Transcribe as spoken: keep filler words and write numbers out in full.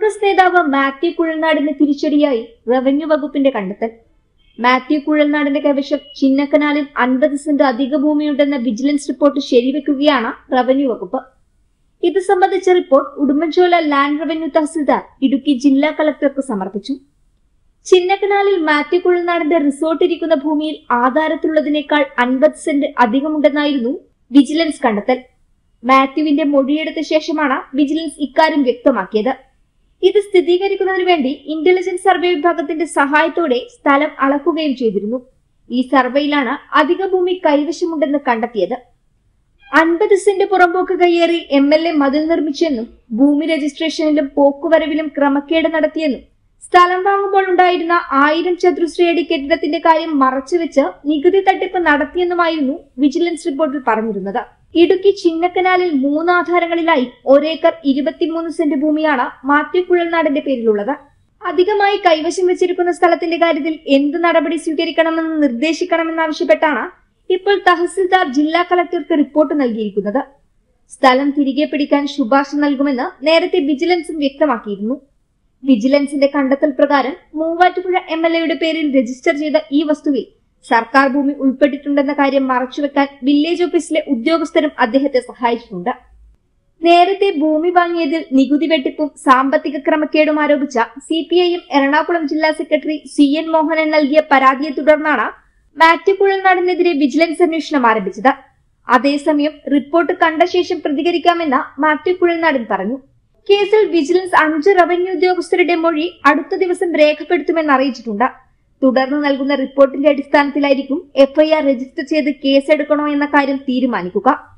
കോൺഗ്രസ് നേതാവ് മാത്യു കുഴൽനാടിന് തിരിച്ചടിയായി റവന്യൂ വകുപ്പിന്റെ കണ്ടെത്തൽ. മാത്യു കുഴൽനാടിന്റെ കൈവശം ചിന്നക്കനാലിൽ അൻപത് സെന്റ് അധിക ഭൂമിയുണ്ടെന്ന വിജിലൻസ് റിപ്പോർട്ട് ശരിവെക്കുകയാണ് റവന്യൂ വകുപ്പ്. ഇത് സംബന്ധിച്ച report Udumbanchola land revenue tahsildar Idukki ജില്ലാ കളക്ടർക്ക് സമർപ്പിച്ചു. ചിന്നക്കനാലിൽ മാത്യു കുഴൽനാടിന്റെ റിസോർട്ട് ഇരിക്കുന്ന ഭൂമിയിൽ ആധാരത്തിലുള്ളതിനേക്കാൾ അൻപത് സെന്റ് അധികമുണ്ടെന്നായിരുന്നു വിജിലൻസ് കണ്ടെത്തൽ. മാത്യുവിന്റെ മൊഴിയെടുത്ത ശേഷമാണ് വിജിലൻസ് ഇക്കാര്യം വ്യക്തമാക്കിയത്. ഇത് സ്ഥിരീകരിക്കുന്നതിന് വേണ്ടി ഇന്റലിജൻസ് സർവേ വിഭാഗത്തിന്റെ സഹായത്തോടെ സ്ഥലം അളക്കുകയും ചെയ്തിരുന്നു. ഈ സർവേയിലാണ് അധിക ഭൂമി കൈവശമുണ്ടെന്ന് കണ്ടെത്തിയത്. അൻപത് സെന്റ് പുറമ്പോക്ക് കയ്യേറി എം എൽ എ മതിൽ നിർമ്മിച്ചെന്നും ഭൂമി രജിസ്ട്രേഷനിലും പോക്കുവരവിലും ക്രമക്കേട് നടത്തിയെന്നും സ്ഥലം വാങ്ങുമ്പോൾ ഉണ്ടായിരുന്ന ആയിരം ചതുരശ്ര അടി കെട്ടിടത്തിന്റെ കാര്യം മറച്ചുവെച്ച് നികുതി തട്ടിപ്പ് നടത്തിയെന്നുമായിരുന്നു വിജിലൻസ് റിപ്പോർട്ടിൽ പറഞ്ഞിരുന്നത്. ഇടുക്കി ചിന്നക്കനാലിൽ മൂന്ന് ആധാരങ്ങളിലായി ഒരേക്കർ ഇരുപത്തിമൂന്ന് സെന്റ് ഭൂമിയാണ് മാത്യു കുഴൽനാടിന്റെ പേരിലുള്ളത്. അധികമായി കൈവശം വെച്ചിരിക്കുന്ന സ്ഥലത്തിന്റെ കാര്യത്തിൽ എന്ത് നടപടി സ്വീകരിക്കണമെന്ന് നിർദ്ദേശിക്കണമെന്നാവശ്യപ്പെട്ടാണ് ഇപ്പോൾ തഹസിൽദാർ ജില്ലാ കളക്ടർക്ക് റിപ്പോർട്ട് നൽകിയിരിക്കുന്നത്. സ്ഥലം തിരികെ പിടിക്കാൻ ശുപാർശ നൽകുമെന്ന് നേരത്തെ വിജിലൻസും വ്യക്തമാക്കിയിരുന്നു. വിജിലൻസിന്റെ കണ്ടെത്തൽ പ്രകാരം മൂവാറ്റുപുഴ എം എൽ എയുടെ പേരിൽ രജിസ്റ്റർ ചെയ്ത ഈ വസ്തുവിൽ സർക്കാർ ഭൂമി ഉൾപ്പെട്ടിട്ടുണ്ടെന്ന കാര്യം മറച്ചുവെക്കാൻ വില്ലേജ് ഓഫീസിലെ ഉദ്യോഗസ്ഥരും അദ്ദേഹത്തെ സഹായിച്ചിട്ടുണ്ട്. നേരത്തെ ഭൂമി വാങ്ങിയതിൽ നികുതി വെട്ടിപ്പും സാമ്പത്തിക ക്രമക്കേടും ആരോപിച്ച C P I M Ernakulam ജില്ലാ സെക്രട്ടറി സി എൻ മോഹനൻ നൽകിയ പരാതിയെ തുടർന്നാണ് മാത്യു കുഴൽനാടിനെതിരെ വിജിലൻസ് അന്വേഷണം ആരംഭിച്ചത്. അതേസമയം റിപ്പോർട്ട് കണ്ട ശേഷം പ്രതികരിക്കാമെന്ന് മാത്യു കുഴൽനാടൻ പറഞ്ഞു. കേസിൽ വിജിലൻസ് അഞ്ച് റവന്യൂ ഉദ്യോഗസ്ഥരുടെ മൊഴി അടുത്ത ദിവസം രേഖപ്പെടുത്തുമെന്ന് അറിയിച്ചിട്ടുണ്ട്. തുടർന്ന് നൽകുന്ന റിപ്പോർട്ടിന്റെ അടിസ്ഥാനത്തിലായിരിക്കും എഫ്ഐആർ രജിസ്റ്റർ ചെയ്ത് കേസെടുക്കണോ എന്ന കാര്യം തീരുമാനിക്കുക.